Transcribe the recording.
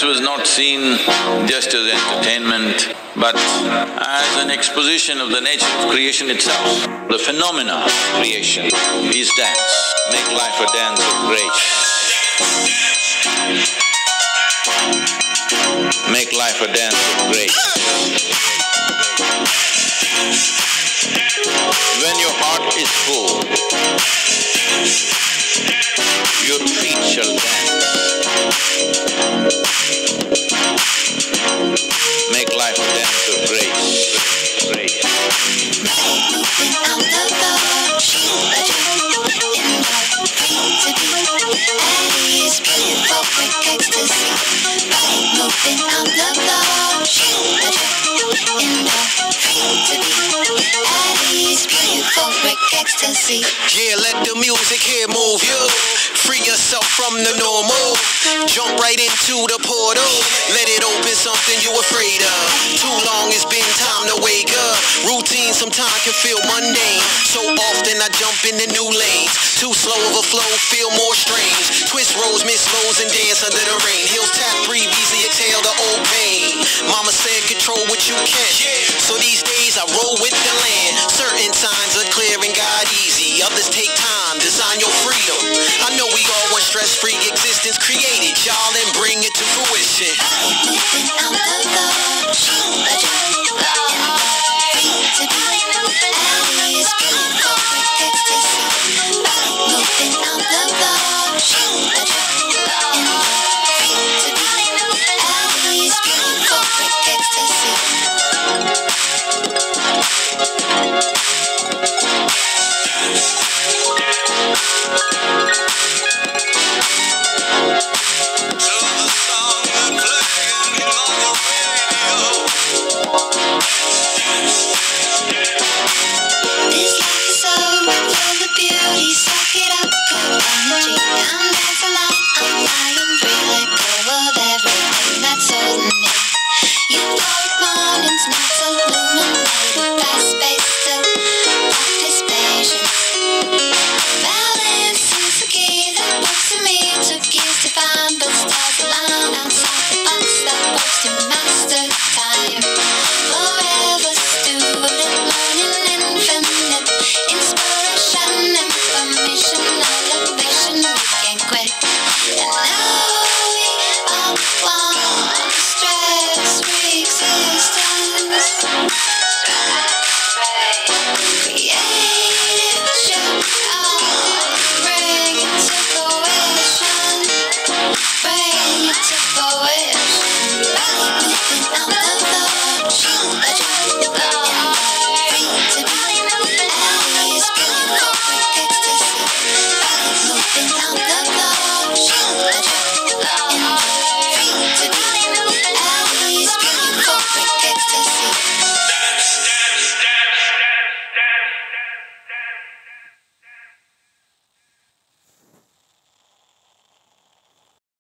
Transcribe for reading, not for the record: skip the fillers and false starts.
was not seen just as entertainment, but as an exposition of the nature of creation itself. The phenomena of creation is dance. Make life a dance of grace. Make life a dance of grace. When your heart is full, your feet shall dance. Make life a dance of grace. Grace. Moving on the floor, to be at ease, beautiful quick ecstasy. Moving on the floor, to be at ease, beautiful quick ecstasy. Yeah, let the music here move you. Free yourself from the normal. Jump right into the portal. Let it open something you afraid of. Too long it's been time to wake up. Routine sometimes can feel mundane. So often I jump into new lanes. Too slow of a flow, feel more strange. Twist rows, miss lows, and dance under the rain. Heels tap, breathe easy, exhale the old pain. Mama said control what you can. So these days I roll with the land. Certain signs are clear and God easy. Others take time, design your freedom. I know we all want stress-free existence. Create it, y'all, and bring it to fruition. Moving on the floor, to be at ease, beautiful quick ecstasy. Moving on the floor, to be at ease, beautiful quick ecstasy. This life is so full of beauty, suck it up, good energy. I'm dancing like I'm flying free, let go of everything that's holding me. Euphoric mornings, nights illuminated, fast space still, practice patience. Balance is the key that works for me. Took years to find, but stars align outside the box that works to master time. Forever student, learning infinite, inspiration, information, elevation. We can't quit. And now